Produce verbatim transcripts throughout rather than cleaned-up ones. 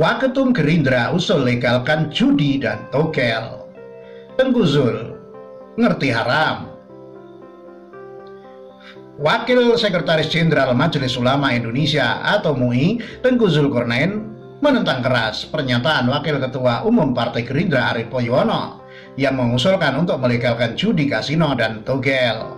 Waketum Gerindra usul legalkan judi dan togel. Tengku Zul ngerti haram. Wakil Sekretaris Jenderal Majelis Ulama Indonesia atau M U I, Tengku Zulkarnain, menentang keras pernyataan Wakil Ketua Umum Partai Gerindra Arief Poyono yang mengusulkan untuk melegalkan judi kasino dan togel.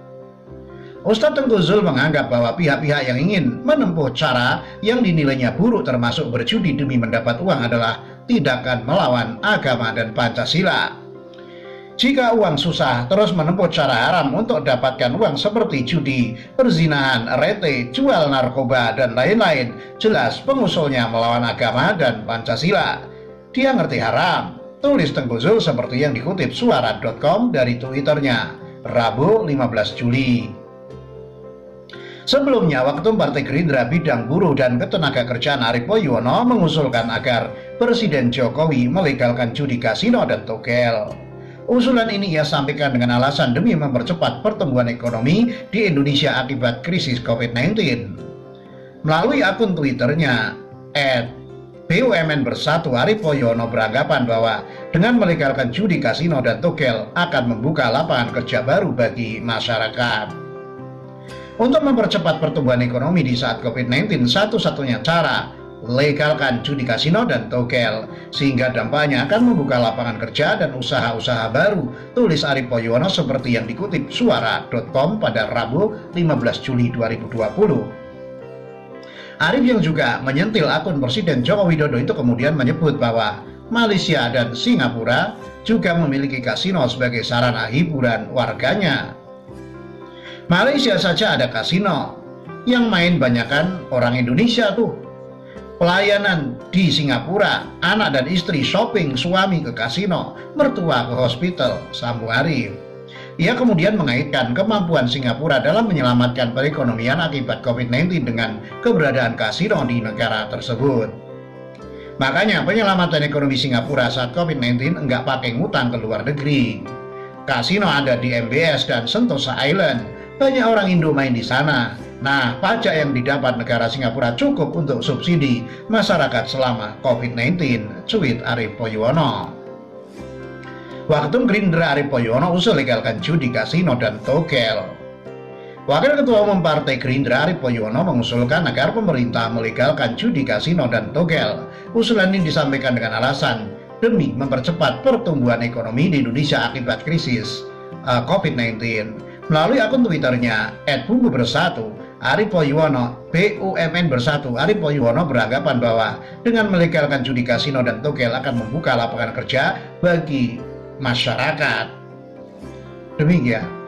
Ustadz Tengku Zul menganggap bahwa pihak-pihak yang ingin menempuh cara yang dinilainya buruk termasuk berjudi demi mendapat uang adalah tindakan melawan agama dan Pancasila. Jika uang susah terus menempuh cara haram untuk dapatkan uang seperti judi, perzinahan, rete, jual narkoba, dan lain-lain, jelas pengusulnya melawan agama dan Pancasila. Dia ngerti haram, tulis Tengku Zul seperti yang dikutip suara titik com dari Twitternya, Rabu lima belas Juli. Sebelumnya, Waketum Partai Gerindra Bidang Buruh dan Ketenagakerjaan Arief Poyono mengusulkan agar Presiden Jokowi melegalkan judi kasino dan togel. Usulan ini ia sampaikan dengan alasan demi mempercepat pertumbuhan ekonomi di Indonesia akibat krisis covid sembilan belas. Melalui akun Twitternya, et B U M N Bersatu, Arief Poyono beranggapan bahwa dengan melegalkan judi kasino dan togel akan membuka lapangan kerja baru bagi masyarakat. Untuk mempercepat pertumbuhan ekonomi di saat covid sembilan belas, satu-satunya cara legalkan judi kasino dan togel, sehingga dampaknya akan membuka lapangan kerja dan usaha-usaha baru, tulis Arief Poyono seperti yang dikutip suara titik com pada Rabu lima belas Juli dua ribu dua puluh. Arief yang juga menyentil akun Presiden Joko Widodo itu kemudian menyebut bahwa Malaysia dan Singapura juga memiliki kasino sebagai sarana hiburan warganya. Malaysia saja ada kasino, yang main banyakan orang Indonesia tuh. Pelayanan di Singapura, anak dan istri shopping, suami ke kasino, mertua ke hospital, sambung Arief. Ia kemudian mengaitkan kemampuan Singapura dalam menyelamatkan perekonomian akibat covid sembilan belas dengan keberadaan kasino di negara tersebut. Makanya penyelamatan ekonomi Singapura saat covid sembilan belas enggak pakai ngutang ke luar negeri. Kasino ada di M B S dan Sentosa Island. Banyak orang Indo main di sana. Nah, pajak yang didapat negara Singapura cukup untuk subsidi masyarakat selama covid sembilan belas, cuit Arief Poyono. Waketum Gerindra Arief Poyono usul legalkan judi kasino dan togel. Wakil Ketua Umum Partai Gerindra Arief Poyono mengusulkan agar pemerintah melegalkan judi kasino dan togel. Usulan ini disampaikan dengan alasan demi mempercepat pertumbuhan ekonomi di Indonesia akibat krisis uh, covid sembilan belas. Melalui akun Twitternya et Bumbu Bersatu, Arief Poyono, B U M N Bersatu, Arief Poyono beranggapan bahwa dengan melegalkan judi kasino dan togel akan membuka lapangan kerja bagi masyarakat. Demikian.